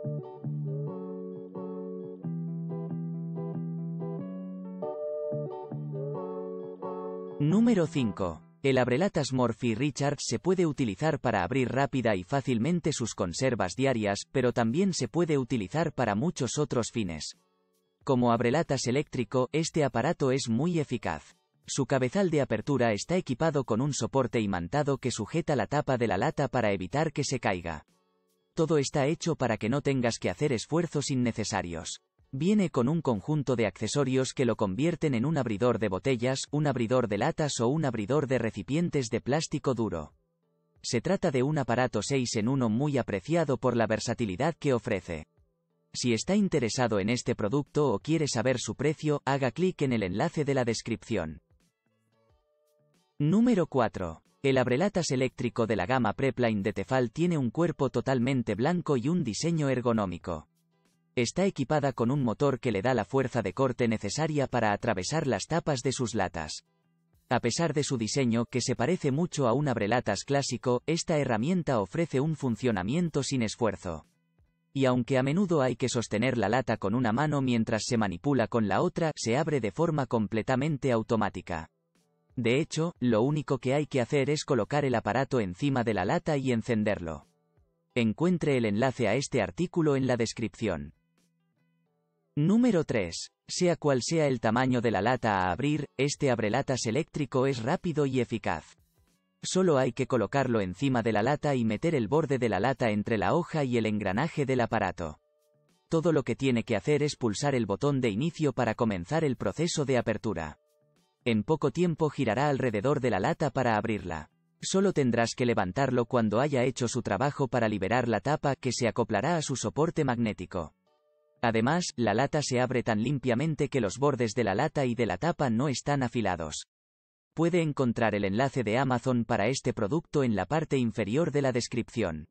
Número 5. El abrelatas Murphy Richards se puede utilizar para abrir rápida y fácilmente sus conservas diarias, pero también se puede utilizar para muchos otros fines. Como abrelatas eléctrico, este aparato es muy eficaz. Su cabezal de apertura está equipado con un soporte imantado que sujeta la tapa de la lata para evitar que se caiga. Todo está hecho para que no tengas que hacer esfuerzos innecesarios. Viene con un conjunto de accesorios que lo convierten en un abridor de botellas, un abridor de latas o un abridor de recipientes de plástico duro. Se trata de un aparato 6 en 1 muy apreciado por la versatilidad que ofrece. Si está interesado en este producto o quiere saber su precio, haga clic en el enlace de la descripción. Número 4. El abrelatas eléctrico de la gama Prepline de Tefal tiene un cuerpo totalmente blanco y un diseño ergonómico. Está equipada con un motor que le da la fuerza de corte necesaria para atravesar las tapas de sus latas. A pesar de su diseño, que se parece mucho a un abrelatas clásico, esta herramienta ofrece un funcionamiento sin esfuerzo. Y aunque a menudo hay que sostener la lata con una mano mientras se manipula con la otra, se abre de forma completamente automática. De hecho, lo único que hay que hacer es colocar el aparato encima de la lata y encenderlo. Encuentre el enlace a este artículo en la descripción. Número 3. Sea cual sea el tamaño de la lata a abrir, este abrelatas eléctrico es rápido y eficaz. Solo hay que colocarlo encima de la lata y meter el borde de la lata entre la hoja y el engranaje del aparato. Todo lo que tiene que hacer es pulsar el botón de inicio para comenzar el proceso de apertura. En poco tiempo girará alrededor de la lata para abrirla. Solo tendrás que levantarlo cuando haya hecho su trabajo para liberar la tapa, que se acoplará a su soporte magnético. Además, la lata se abre tan limpiamente que los bordes de la lata y de la tapa no están afilados. Puede encontrar el enlace de Amazon para este producto en la parte inferior de la descripción.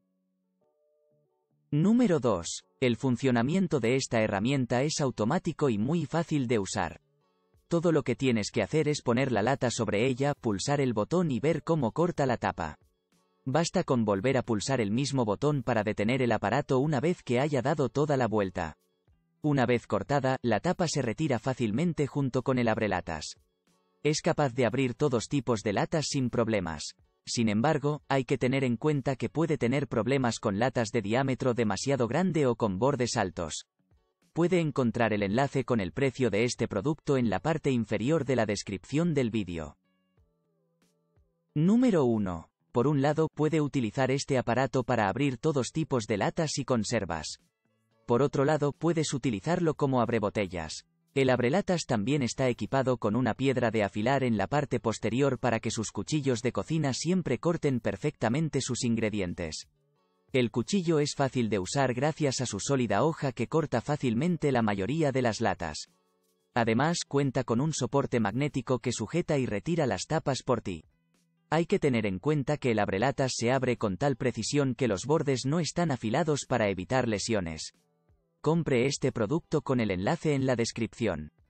Número 2. El funcionamiento de esta herramienta es automático y muy fácil de usar. Todo lo que tienes que hacer es poner la lata sobre ella, pulsar el botón y ver cómo corta la tapa. Basta con volver a pulsar el mismo botón para detener el aparato una vez que haya dado toda la vuelta. Una vez cortada, la tapa se retira fácilmente junto con el abrelatas. Es capaz de abrir todos tipos de latas sin problemas. Sin embargo, hay que tener en cuenta que puede tener problemas con latas de diámetro demasiado grande o con bordes altos. Puede encontrar el enlace con el precio de este producto en la parte inferior de la descripción del vídeo. Número 1. Por un lado, puede utilizar este aparato para abrir todos tipos de latas y conservas. Por otro lado, puedes utilizarlo como abrebotellas. El abrelatas también está equipado con una piedra de afilar en la parte posterior para que sus cuchillos de cocina siempre corten perfectamente sus ingredientes. El cuchillo es fácil de usar gracias a su sólida hoja que corta fácilmente la mayoría de las latas. Además, cuenta con un soporte magnético que sujeta y retira las tapas por ti. Hay que tener en cuenta que el abrelatas se abre con tal precisión que los bordes no están afilados para evitar lesiones. Compre este producto con el enlace en la descripción.